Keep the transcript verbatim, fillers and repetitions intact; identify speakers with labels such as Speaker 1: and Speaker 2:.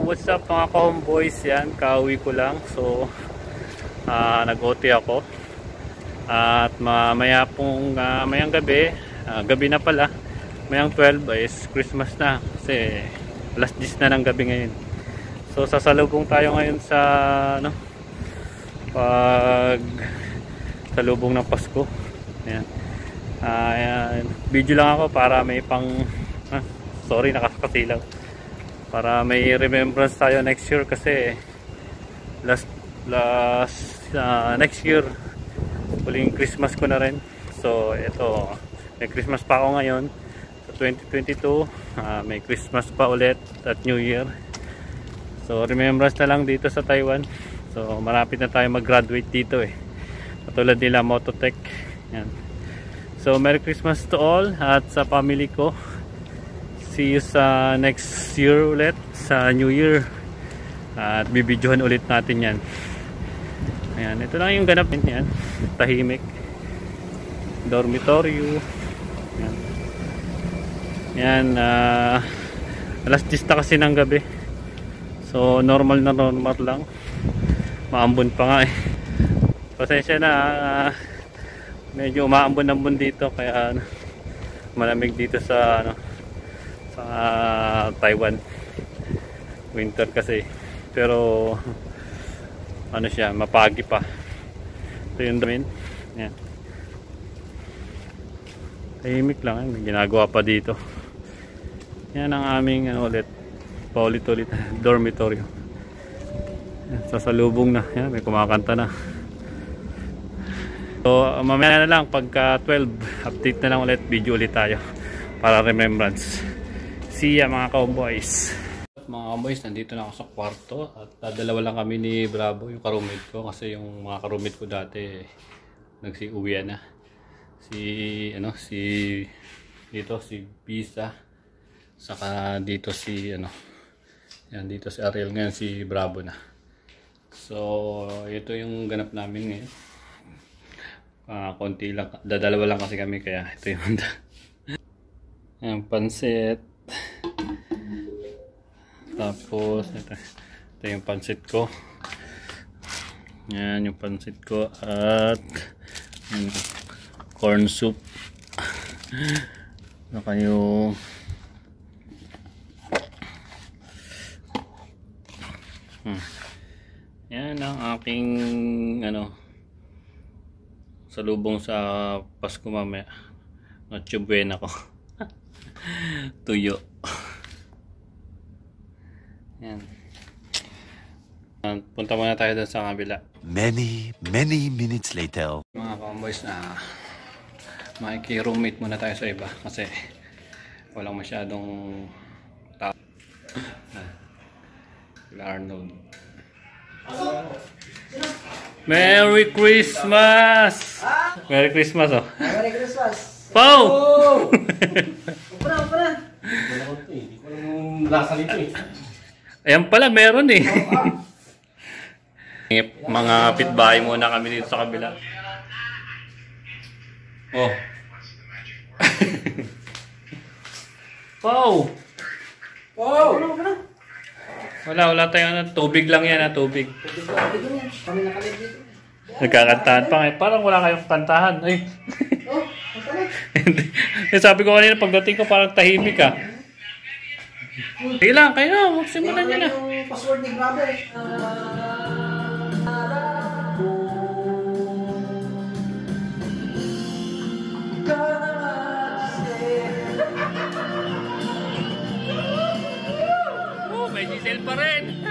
Speaker 1: what's up mga ka-homeboys? Yan, kauwi ko lang. So, uh, nag-O T ako. At mamaya pong uh, mayang gabi, uh, gabi na pala, mayang twelve is Christmas na. Kasi alas diyes na ng gabi ngayon. So, sasalubong tayo ngayon sa, ano, pag salubong ng Pasko. Ayan. Uh, ayan. Video lang ako para may pang, ah, sorry, nakakasilaw. Para may remembrance tayo next year kasi last last uh, next year huling Christmas ko na rin. So ito, may Christmas pa ako ngayon sa twenty twenty-two, uh, may Christmas pa ulit at New Year. So remembrance na lang dito sa Taiwan. So malapit na tayo mag-graduate dito eh, katulad nila Mototech. Yan. So Merry Christmas to all at sa family ko. See you sa next year ulit, sa New Year. At bibidyohan ulit natin yan. Ayan, ito lang yung ganap yan. Tahimik. Dormitorio. Ayan. Yan, uh, alas diyes na kasi ng gabi. So, normal na normal lang. Maambon pa nga eh. Pasensya na, uh, medyo umaambon-ambon dito. Kaya, uh, malamig dito sa, ano, Uh, Taiwan winter kasi, pero ano siya, mapagi pa. Ito yung damin. Yan, tahimik lang eh. May ginagawa pa dito. Yan ang aming ano ulit, paulit-ulit dormitory. Yan, sasalubong na. Yan, may kumakanta na. So mamaya na lang pagka twelve, update na lang ulit, video ulit tayo para remembrance. See ya mga ka-homeboys. Mga ka-homeboys, nandito na ako sa kwarto at dalawa lang kami ni Bravo, yung ka-roommate ko, kasi yung mga ka-roommate ko dati nagsi-uwian na. Si ano, si dito si Bisa, saka dito si ano, yan, dito si Ariel, ngayon si Bravo na. So ito yung ganap namin ngayon. Uh, konti lang, dadalawa lang kasi kami, kaya ito yung yung pansit. Tapos ito, ito yung pansit ko. Yan yung pansit ko at yung corn soup. Naka yung hmm. Yan ang aking ano, salubong sa Pasko mamaya. Noche buena ko. Tuyo. Yan. Punta muna tayo doon sa kabila.
Speaker 2: Many, many minutes later.
Speaker 1: Mga ka-homeboys, na makiki-roommate muna tayo sa iba kasi walang masyadong tao. Arnold. Merry Christmas! Merry Christmas, oh.
Speaker 3: Merry Christmas!
Speaker 1: Pau!
Speaker 3: Upra, upra!
Speaker 4: Wala ko ito eh. Hindi ko alam lasa nito eh.
Speaker 1: Ayan pala, meron eh. Mga pitbahay muna kami dito sa kabila. Oh. Pau!
Speaker 3: Wow!
Speaker 1: Wala, wala tayong ano, tubig lang yan ha, tubig.
Speaker 3: Tubig lang yan. Kami nakalig dito.
Speaker 1: Nagkakantahan pa ngayon. Parang wala kayong kantahan. Ay.
Speaker 3: Oh, masalit.
Speaker 1: Sabi ko kanina, pagdating ko parang tahimik ka. Sige lang, kayo na. Magsimulan nyo na.
Speaker 3: Yung password ni Bravo eh.
Speaker 1: Oh, may diesel pa rin.